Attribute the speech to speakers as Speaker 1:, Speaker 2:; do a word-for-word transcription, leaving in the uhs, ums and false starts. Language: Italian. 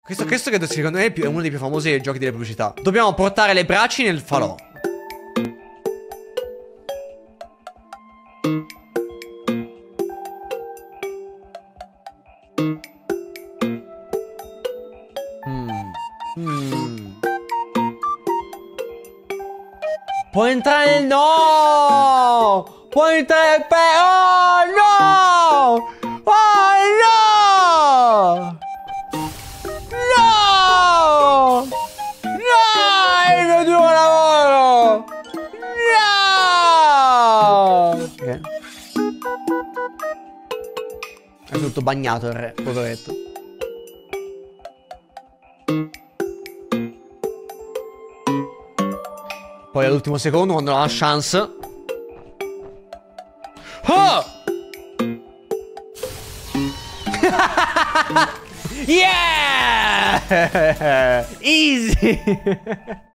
Speaker 1: Questo, questo credo secondo me è più- è uno dei più famosi giochi delle pubblicità. Dobbiamo portare le braci nel falò. Mm. Mm. Può entrare nel... No! Può entrare per... Oh no! Oh no! No! No! Il mio tuo lavoro! No! Ok. È tutto bagnato il re, poveretto. Poi all'ultimo secondo, quando ha la chance. Oh! Yeah! Easy!